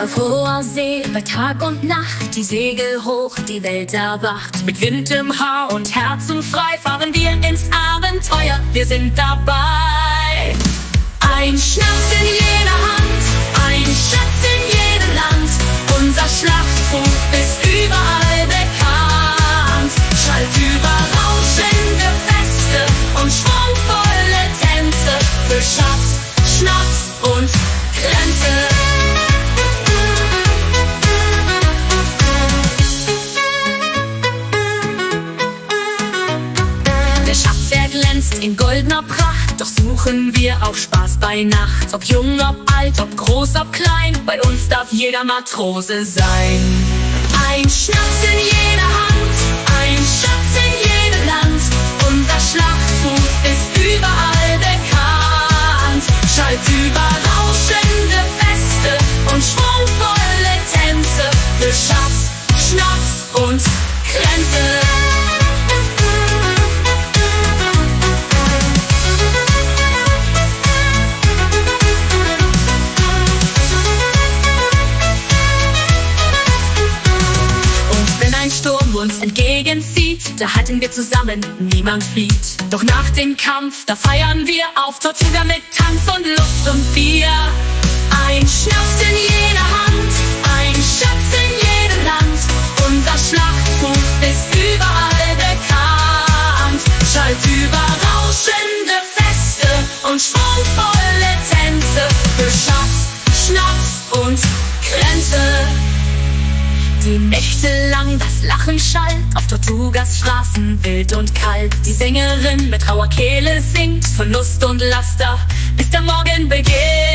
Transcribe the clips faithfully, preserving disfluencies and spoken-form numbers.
Auf hoher See, bei Tag und Nacht, die Segel hoch, die Welt erwacht. Mit Wind im Haar und Herzen frei fahren wir ins Abenteuer, wir sind dabei. Ein Schnaps in jeder Hand, ein Schatz in jedem Land. Unser Schlachtruf ist überall bekannt. Schalltüber, rauschende Feste und schwungvolle Tänze für Schatz, Schnaps und Kränze. Der Schatz, der glänzt in goldener Pracht, doch suchen wir auch Spaß bei Nacht. Ob jung, ob alt, ob groß, ob klein, bei uns darf jeder Matrose sein. Ein Schnaps in jeder Hand, ein Schatz in jedem Land. Unser Schlachtruf ist überall bekannt. Schalltüber, rauschende Feste und schwungvolle Tänze für Schatz, Schnaps und Kränze. Uns entgegenzieht, da halten wir zusammen, niemand flieht. Doch nach dem Kampf, da feiern wir auf Tortuga mit Tanz und Lust und Bier. Ein Schnaps in jeder Hand, ein Schatz in jedem Land. Unser Schlachtruf ist überall bekannt. Schalltüber, rauschende Feste und schwungvolle Tänze für Schatz, Schnaps und Kränze. Die Nächte lang das Lachen schallt, auf Tortugas Straßen wild und kalt. Die Sängerin mit rauer Kehle singt von Lust und Laster, bis der Morgen beginnt.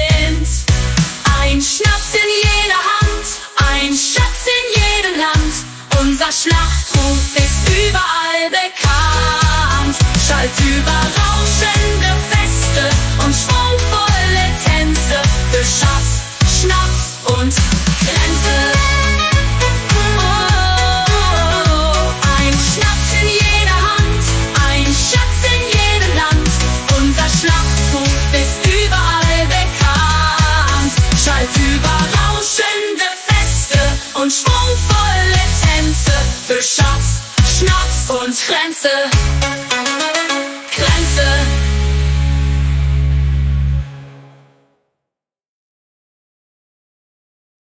Ein Schnaps in jeder Hand, ein Schatz in jedem Land. Unser Schlachtruf ist überall bekannt. Schalltüber, rauschende Feste und schwungvolle Tänze für Schatz, Schnaps und Kränze. Und schwungvolle Tänze für Schatz, Schnaps und Kränze, Kränze.